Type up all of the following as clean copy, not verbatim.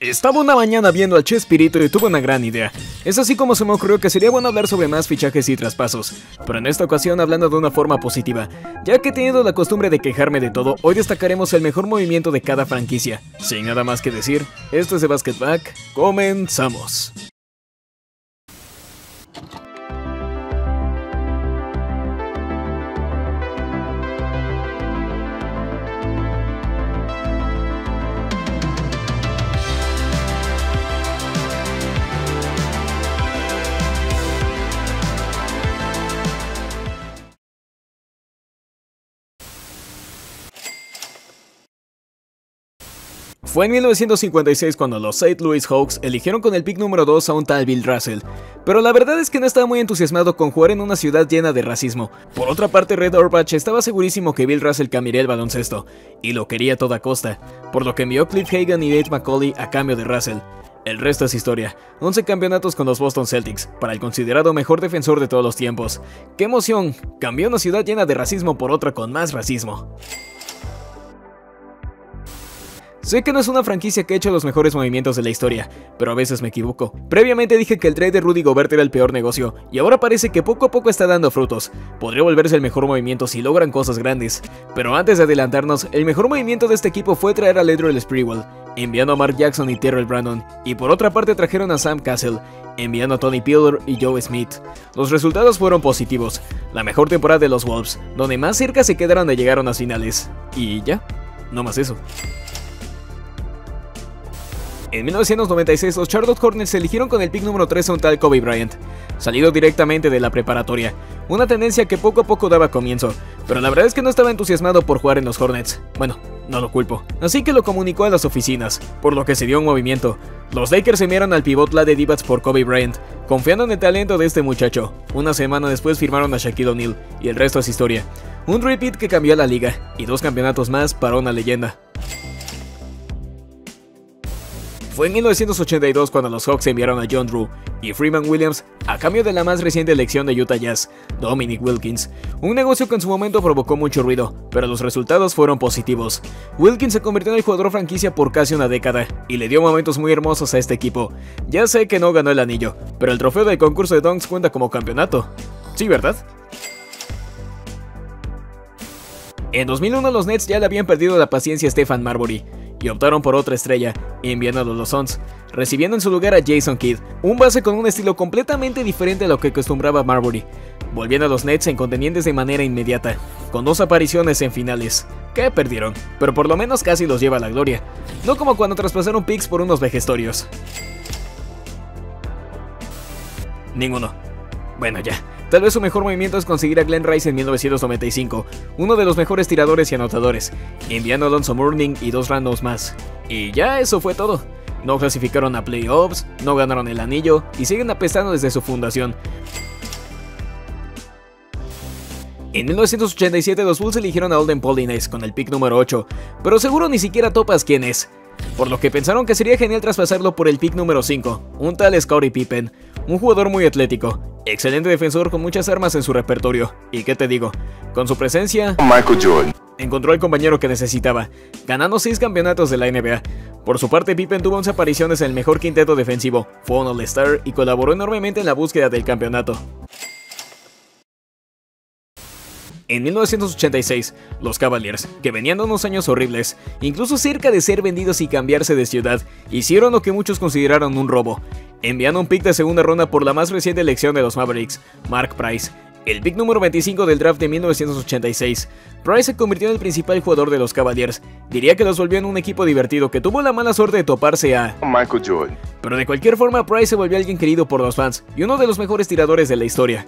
Estaba una mañana viendo al Chespirito y tuve una gran idea. Es así como se me ocurrió que sería bueno hablar sobre más fichajes y traspasos, pero en esta ocasión hablando de una forma positiva. Ya que teniendo la costumbre de quejarme de todo, hoy destacaremos el mejor movimiento de cada franquicia. Sin nada más que decir, esto es de Basket Back, comenzamos. Fue en 1956 cuando los St. Louis Hawks eligieron con el pick número 2 a un tal Bill Russell, pero la verdad es que no estaba muy entusiasmado con jugar en una ciudad llena de racismo. Por otra parte, Red Auerbach estaba segurísimo que Bill Russell cambiaría el baloncesto, y lo quería a toda costa, por lo que envió Cliff Hagan y Nate McCauley a cambio de Russell. El resto es historia, 11 campeonatos con los Boston Celtics, para el considerado mejor defensor de todos los tiempos. ¡Qué emoción! Cambió una ciudad llena de racismo por otra con más racismo. Sé que no es una franquicia que ha hecho los mejores movimientos de la historia, pero a veces me equivoco. Previamente dije que el trade de Rudy Gobert era el peor negocio, y ahora parece que poco a poco está dando frutos. Podría volverse el mejor movimiento si logran cosas grandes. Pero antes de adelantarnos, el mejor movimiento de este equipo fue traer a Latrell Sprewell, enviando a Mark Jackson y Terrell Brandon, y por otra parte trajeron a Sam Cassell, enviando a Tony Pillar y Joe Smith. Los resultados fueron positivos, la mejor temporada de los Wolves, donde más cerca se quedaron de llegar a unas finales. Y ya, no más eso. En 1996, los Charlotte Hornets eligieron con el pick número 3 a un tal Kobe Bryant, salido directamente de la preparatoria, una tendencia que poco a poco daba comienzo, pero la verdad es que no estaba entusiasmado por jugar en los Hornets. Bueno, no lo culpo. Así que lo comunicó a las oficinas, por lo que se dio un movimiento. Los Lakers enviaron al pivot Lade Divac por Kobe Bryant, confiando en el talento de este muchacho. Una semana después firmaron a Shaquille O'Neal, y el resto es historia. Un repeat que cambió a la liga, y 2 campeonatos más para una leyenda. Fue en 1982 cuando los Hawks enviaron a John Drew y Freeman Williams a cambio de la más reciente elección de Utah Jazz, Dominic Wilkins, un negocio que en su momento provocó mucho ruido, pero los resultados fueron positivos. Wilkins se convirtió en el jugador franquicia por casi una década y le dio momentos muy hermosos a este equipo. Ya sé que no ganó el anillo, pero el trofeo del concurso de dunks cuenta como campeonato. Sí, ¿verdad? En 2001 los Nets ya le habían perdido la paciencia a Stephen Marbury y optaron por otra estrella, enviándolo a los Suns, recibiendo en su lugar a Jason Kidd, un base con un estilo completamente diferente a lo que acostumbraba Marbury, volviendo a los Nets en contendientes de manera inmediata, con 2 apariciones en finales, que perdieron, pero por lo menos casi los lleva a la gloria, no como cuando traspasaron picks por unos vejestorios. Ninguno. Bueno ya. Tal vez su mejor movimiento es conseguir a Glenn Rice en 1995, uno de los mejores tiradores y anotadores, enviando a Alonzo Mourning y 2 randoms más. Y ya eso fue todo. No clasificaron a playoffs, no ganaron el anillo y siguen apestando desde su fundación. En 1987 los Bulls eligieron a Alden Pollinace con el pick número 8, pero seguro ni siquiera topas quién es. Por lo que pensaron que sería genial traspasarlo por el pick número 5, un tal Scottie Pippen, un jugador muy atlético, excelente defensor con muchas armas en su repertorio, y qué te digo, con su presencia, Michael Jordan encontró el compañero que necesitaba, ganando 6 campeonatos de la NBA. Por su parte, Pippen tuvo 11 apariciones en el mejor quinteto defensivo, fue un All-Star y colaboró enormemente en la búsqueda del campeonato. En 1986, los Cavaliers, que venían de unos años horribles, incluso cerca de ser vendidos y cambiarse de ciudad, hicieron lo que muchos consideraron un robo, enviando un pick de segunda ronda por la más reciente elección de los Mavericks, Mark Price, el pick número 25 del draft de 1986. Price se convirtió en el principal jugador de los Cavaliers, diría que los volvió en un equipo divertido que tuvo la mala suerte de toparse a Michael Jordan. Pero de cualquier forma, Price se volvió alguien querido por los fans y uno de los mejores tiradores de la historia.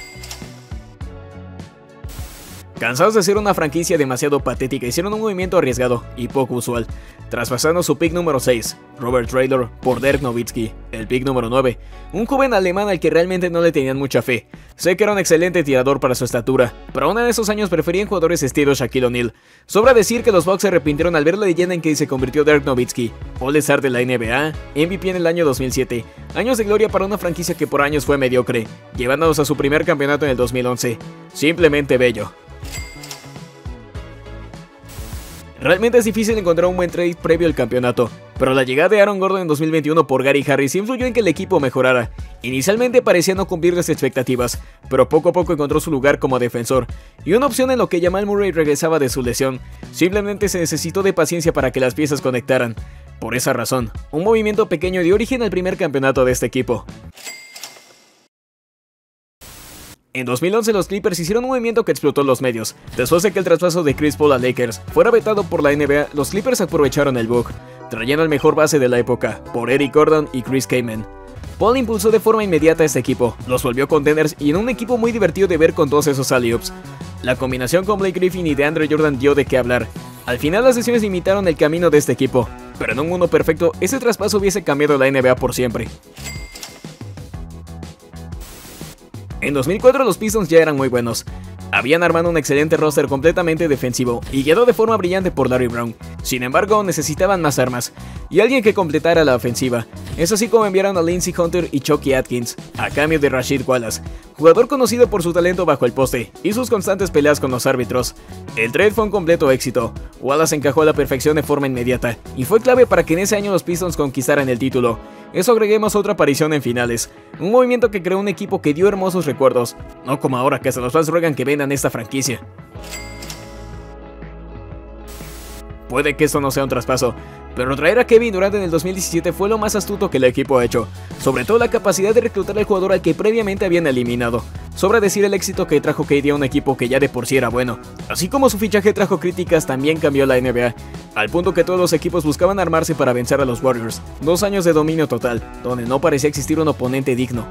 Cansados de ser una franquicia demasiado patética, hicieron un movimiento arriesgado y poco usual, traspasando su pick número 6, Robert Traylor, por Dirk Nowitzki, el pick número 9, un joven alemán al que realmente no le tenían mucha fe. Sé que era un excelente tirador para su estatura, pero aún en esos años preferían jugadores estilo Shaquille O'Neal. Sobra decir que los Bucks se arrepintieron al ver la leyenda en que se convirtió Dirk Nowitzki, All-Star de la NBA, MVP en el año 2007, años de gloria para una franquicia que por años fue mediocre, llevándolos a su primer campeonato en el 2011. Simplemente bello. Realmente es difícil encontrar un buen trade previo al campeonato, pero la llegada de Aaron Gordon en 2021 por Gary Harris influyó en que el equipo mejorara. Inicialmente parecía no cumplir las expectativas, pero poco a poco encontró su lugar como defensor, y una opción en lo que Jamal Murray regresaba de su lesión. Simplemente se necesitó de paciencia para que las piezas conectaran. Por esa razón, un movimiento pequeño dio origen al primer campeonato de este equipo. En 2011 los Clippers hicieron un movimiento que explotó los medios. Después de que el traspaso de Chris Paul a Lakers fuera vetado por la NBA, los Clippers aprovecharon el bug, trayendo al mejor base de la época, por Eric Gordon y Chris Kaman. Paul impulsó de forma inmediata a este equipo, los volvió contenders y en un equipo muy divertido de ver con todos esos alley-oops. La combinación con Blake Griffin y DeAndre Jordan dio de qué hablar. Al final las lesiones limitaron el camino de este equipo, pero en un mundo perfecto, ese traspaso hubiese cambiado la NBA por siempre. En 2004 los Pistons ya eran muy buenos. Habían armado un excelente roster completamente defensivo y guiado de forma brillante por Larry Brown. Sin embargo, necesitaban más armas y alguien que completara la ofensiva. Es así como enviaron a Lindsey Hunter y Chucky Atkins, a cambio de Rasheed Wallace, jugador conocido por su talento bajo el poste y sus constantes peleas con los árbitros. El trade fue un completo éxito. Wallace encajó a la perfección de forma inmediata y fue clave para que en ese año los Pistons conquistaran el título. Eso agreguemos otra aparición en finales, un movimiento que creó un equipo que dio hermosos recuerdos, no como ahora que hasta los fans ruegan que vendan esta franquicia. Puede que esto no sea un traspaso, pero traer a Kevin Durant en el 2017 fue lo más astuto que el equipo ha hecho, sobre todo la capacidad de reclutar al jugador al que previamente habían eliminado. Sobra decir el éxito que trajo KD a un equipo que ya de por sí era bueno. Así como su fichaje trajo críticas, también cambió la NBA, al punto que todos los equipos buscaban armarse para vencer a los Warriors. 2 años de dominio total, donde no parecía existir un oponente digno.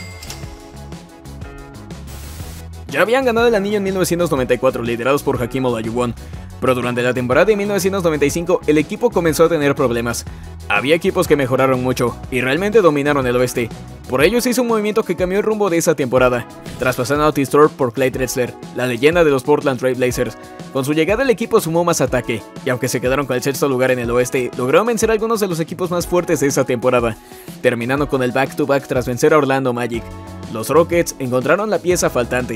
Ya habían ganado el anillo en 1994, liderados por Hakeem Olajuwon, pero durante la temporada de 1995 el equipo comenzó a tener problemas. Había equipos que mejoraron mucho y realmente dominaron el oeste. Por ello se hizo un movimiento que cambió el rumbo de esa temporada, traspasando a Otis Thorpe por Clyde Drexler, la leyenda de los Portland Trail Blazers. Con su llegada el equipo sumó más ataque, y aunque se quedaron con el sexto lugar en el oeste, lograron vencer a algunos de los equipos más fuertes de esa temporada, terminando con el back-to-back tras vencer a Orlando Magic. Los Rockets encontraron la pieza faltante.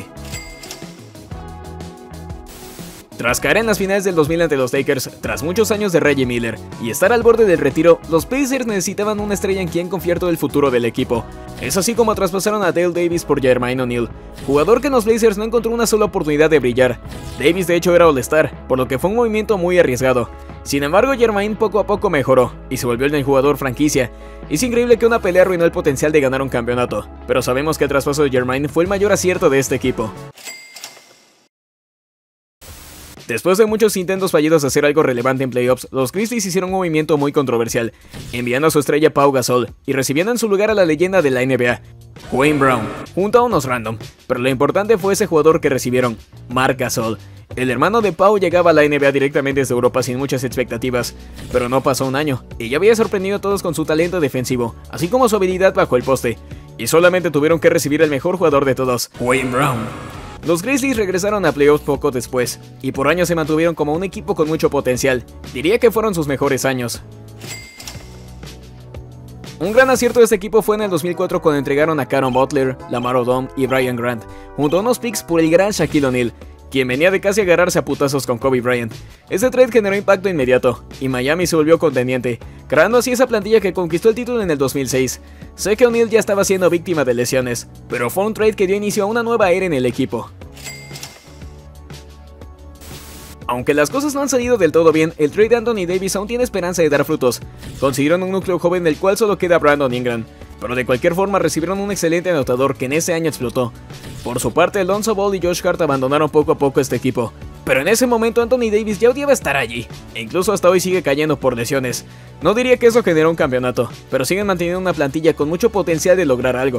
Tras caer en las finales del 2000 ante los Lakers, tras muchos años de Reggie Miller y estar al borde del retiro, los Pacers necesitaban una estrella en quien confiar todo el futuro del equipo. Es así como traspasaron a Dale Davis por Jermaine O'Neal, jugador que en los Blazers no encontró una sola oportunidad de brillar. Davis de hecho era All-Star, por lo que fue un movimiento muy arriesgado. Sin embargo, Jermaine poco a poco mejoró y se volvió el jugador franquicia. Es increíble que una pelea arruinó el potencial de ganar un campeonato, pero sabemos que el traspaso de Jermaine fue el mayor acierto de este equipo. Después de muchos intentos fallidos de hacer algo relevante en playoffs, los Grizzlies hicieron un movimiento muy controversial, enviando a su estrella Pau Gasol y recibiendo en su lugar a la leyenda de la NBA, Wayne Brown, junto a unos random, pero lo importante fue ese jugador que recibieron, Marc Gasol. El hermano de Pau llegaba a la NBA directamente desde Europa sin muchas expectativas, pero no pasó un año, y ya había sorprendido a todos con su talento defensivo, así como su habilidad bajo el poste, y solamente tuvieron que recibir al mejor jugador de todos, Wayne Brown. Los Grizzlies regresaron a playoffs poco después, y por años se mantuvieron como un equipo con mucho potencial. Diría que fueron sus mejores años. Un gran acierto de este equipo fue en el 2004 cuando entregaron a Caron Butler, Lamar Odom y Brian Grant, junto a unos picks por el gran Shaquille O'Neal, quien venía de casi agarrarse a putazos con Kobe Bryant. Este trade generó impacto inmediato, y Miami se volvió contendiente, creando así esa plantilla que conquistó el título en el 2006. Sé que O'Neal ya estaba siendo víctima de lesiones, pero fue un trade que dio inicio a una nueva era en el equipo. Aunque las cosas no han salido del todo bien, el trade de Anthony Davis aún tiene esperanza de dar frutos. Consiguieron un núcleo joven del cual solo queda Brandon Ingram, pero de cualquier forma recibieron un excelente anotador que en ese año explotó. Por su parte, Lonzo Ball y Josh Hart abandonaron poco a poco este equipo, pero en ese momento Anthony Davis ya odiaba estar allí, e incluso hasta hoy sigue cayendo por lesiones. No diría que eso generó un campeonato, pero siguen manteniendo una plantilla con mucho potencial de lograr algo.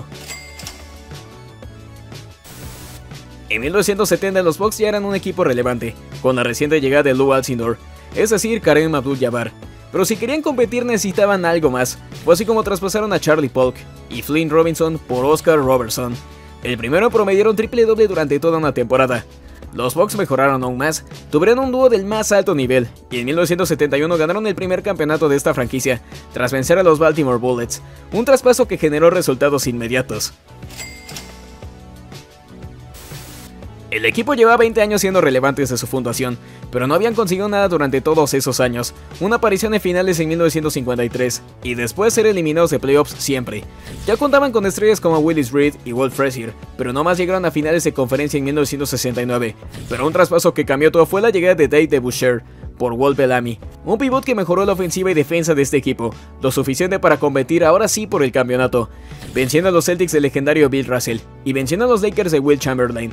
En 1970 los Bucks ya eran un equipo relevante, con la reciente llegada de Lou Alcindor, es decir, Kareem Abdul-Jabbar. Pero si querían competir necesitaban algo más, fue así como traspasaron a Charlie Polk y Flynn Robinson por Oscar Robertson. El primero promediaron triple-doble durante toda una temporada. Los Bucks mejoraron aún más, tuvieron un dúo del más alto nivel, y en 1971 ganaron el primer campeonato de esta franquicia, tras vencer a los Baltimore Bullets, un traspaso que generó resultados inmediatos. El equipo llevaba 20 años siendo relevantes desde su fundación, pero no habían conseguido nada durante todos esos años, una aparición en finales en 1953, y después ser eliminados de playoffs siempre. Ya contaban con estrellas como Willis Reed y Walt Frazier, pero no más llegaron a finales de conferencia en 1969, pero un traspaso que cambió todo fue la llegada de Dave DeBusschere por Walt Bellamy, un pivot que mejoró la ofensiva y defensa de este equipo, lo suficiente para competir ahora sí por el campeonato, venciendo a los Celtics del legendario Bill Russell, y venciendo a los Lakers de Wilt Chamberlain.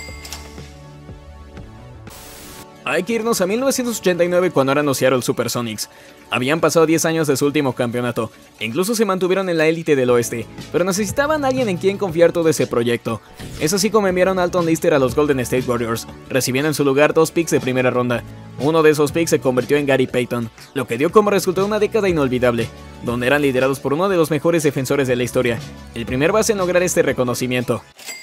Hay que irnos a 1989 cuando eran los Seattle Supersonics. Habían pasado 10 años de su último campeonato, e incluso se mantuvieron en la élite del oeste, pero necesitaban a alguien en quien confiar todo ese proyecto. Es así como enviaron a Alton Lister a los Golden State Warriors, recibiendo en su lugar 2 picks de primera ronda. Uno de esos picks se convirtió en Gary Payton, lo que dio como resultado una década inolvidable, donde eran liderados por uno de los mejores defensores de la historia, el primer base en lograr este reconocimiento.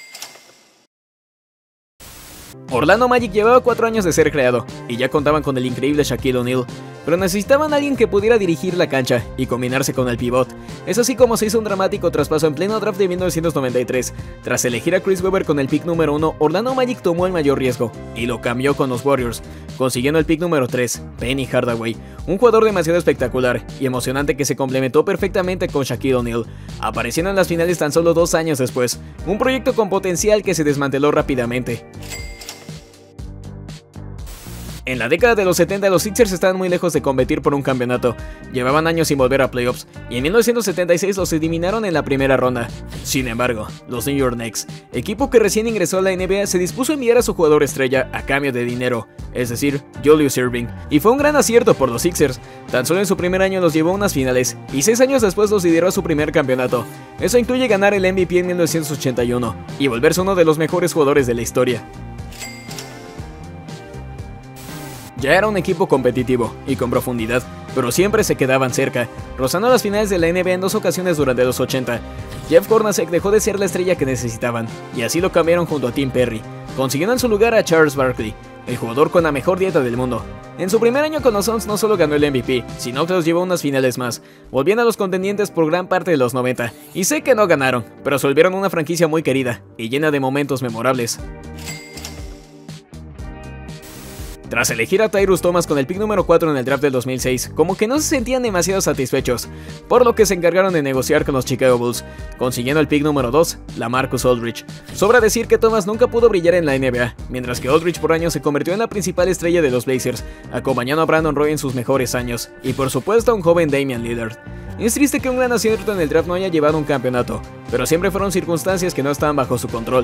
Orlando Magic llevaba 4 años de ser creado, y ya contaban con el increíble Shaquille O'Neal, pero necesitaban a alguien que pudiera dirigir la cancha y combinarse con el pivot. Es así como se hizo un dramático traspaso en pleno draft de 1993. Tras elegir a Chris Webber con el pick número 1, Orlando Magic tomó el mayor riesgo, y lo cambió con los Warriors, consiguiendo el pick número 3, Penny Hardaway, un jugador demasiado espectacular y emocionante que se complementó perfectamente con Shaquille O'Neal, apareciendo en las finales tan solo 2 años después, un proyecto con potencial que se desmanteló rápidamente. En la década de los 70 los Sixers estaban muy lejos de competir por un campeonato, llevaban años sin volver a playoffs, y en 1976 los eliminaron en la primera ronda. Sin embargo, los New York Knicks, equipo que recién ingresó a la NBA, se dispuso a enviar a su jugador estrella a cambio de dinero, es decir, Julius Erving, y fue un gran acierto por los Sixers. Tan solo en su primer año los llevó a unas finales, y 6 años después los lideró a su primer campeonato. Eso incluye ganar el MVP en 1981, y volverse uno de los mejores jugadores de la historia. Ya era un equipo competitivo y con profundidad, pero siempre se quedaban cerca, rozando las finales de la NBA en 2 ocasiones durante los 80. Jeff Hornacek dejó de ser la estrella que necesitaban, y así lo cambiaron junto a Tim Perry, consiguiendo en su lugar a Charles Barkley, el jugador con la mejor dieta del mundo. En su primer año con los Suns no solo ganó el MVP, sino que los llevó a unas finales más, volviendo a los contendientes por gran parte de los 90. Y sé que no ganaron, pero se volvieron una franquicia muy querida y llena de momentos memorables. Tras elegir a Tyrus Thomas con el pick número 4 en el draft del 2006, como que no se sentían demasiado satisfechos, por lo que se encargaron de negociar con los Chicago Bulls, consiguiendo el pick número 2, LaMarcus Aldridge. Sobra decir que Thomas nunca pudo brillar en la NBA, mientras que Aldridge por años se convirtió en la principal estrella de los Blazers, acompañando a Brandon Roy en sus mejores años, y por supuesto a un joven Damian Lillard. Es triste que un gran acierto en el draft no haya llevado un campeonato, pero siempre fueron circunstancias que no estaban bajo su control.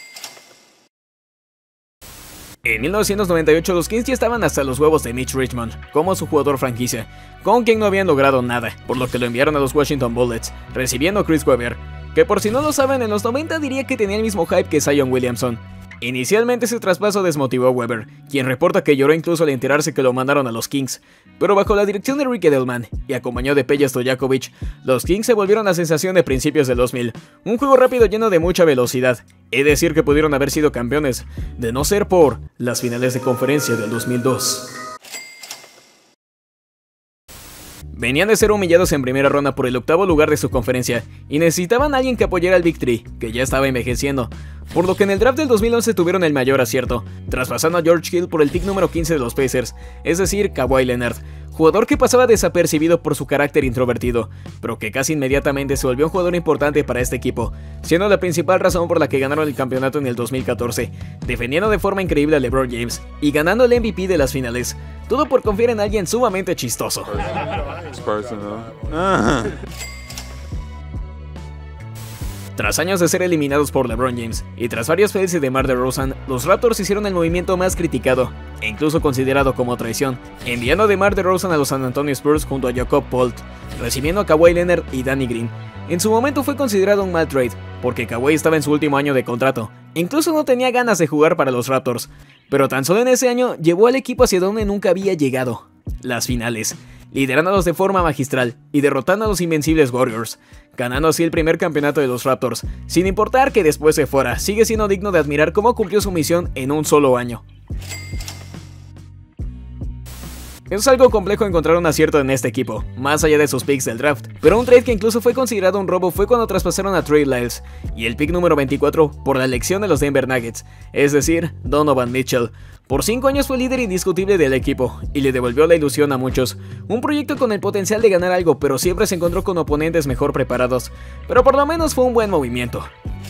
En 1998 los Kings ya estaban hasta los huevos de Mitch Richmond como su jugador franquicia, con quien no habían logrado nada, por lo que lo enviaron a los Washington Bullets, recibiendo a Chris Webber, que por si no lo saben en los 90 diría que tenía el mismo hype que Zion Williamson. Inicialmente ese traspaso desmotivó a Webber, quien reporta que lloró incluso al enterarse que lo mandaron a los Kings, pero bajo la dirección de Rick Edelman y acompañado de Peja Stojakovic, los Kings se volvieron la sensación de principios del 2000, un juego rápido lleno de mucha velocidad. Es decir que pudieron haber sido campeones, de no ser por las finales de conferencia del 2002. Venían de ser humillados en primera ronda por el 8º lugar de su conferencia, y necesitaban a alguien que apoyara al Big Three, que ya estaba envejeciendo, por lo que en el draft del 2011 tuvieron el mayor acierto, traspasando a George Hill por el pick número 15 de los Pacers, es decir, Kawhi Leonard, jugador que pasaba desapercibido por su carácter introvertido, pero que casi inmediatamente se volvió un jugador importante para este equipo, siendo la principal razón por la que ganaron el campeonato en el 2014, defendiendo de forma increíble a LeBron James y ganando el MVP de las finales, todo por confiar en alguien sumamente chistoso. Tras años de ser eliminados por LeBron James y tras varios fails de DeMar DeRozan, los Raptors hicieron el movimiento más criticado e incluso considerado como traición, enviando a DeMar DeRozan a los San Antonio Spurs junto a Jakob Poeltl, recibiendo a Kawhi Leonard y Danny Green. En su momento fue considerado un mal trade, porque Kawhi estaba en su último año de contrato, incluso no tenía ganas de jugar para los Raptors, pero tan solo en ese año llevó al equipo hacia donde nunca había llegado, las finales, liderándolos de forma magistral y derrotando a los invencibles Warriors, ganando así el primer campeonato de los Raptors, sin importar que después se fuera. Sigue siendo digno de admirar cómo cumplió su misión en un solo año. Es algo complejo encontrar un acierto en este equipo, más allá de sus picks del draft, pero un trade que incluso fue considerado un robo fue cuando traspasaron a Trey Lyles y el pick número 24 por la elección de los Denver Nuggets, es decir, Donovan Mitchell. Por 5 años fue líder indiscutible del equipo y le devolvió la ilusión a muchos. Un proyecto con el potencial de ganar algo, pero siempre se encontró con oponentes mejor preparados, pero por lo menos fue un buen movimiento.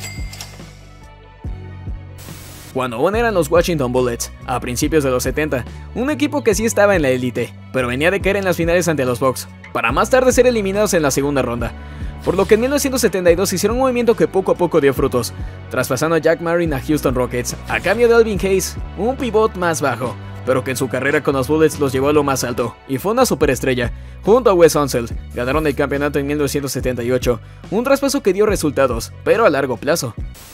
Cuando aún eran los Washington Bullets, a principios de los 70, un equipo que sí estaba en la élite, pero venía de caer en las finales ante los Bucks, para más tarde ser eliminados en la segunda ronda. Por lo que en 1972 hicieron un movimiento que poco a poco dio frutos, traspasando a Jack Marin a Houston Rockets, a cambio de Elvin Hayes, un pivot más bajo, pero que en su carrera con los Bullets los llevó a lo más alto, y fue una superestrella. Junto a Wes Unseld, ganaron el campeonato en 1978, un traspaso que dio resultados, pero a largo plazo.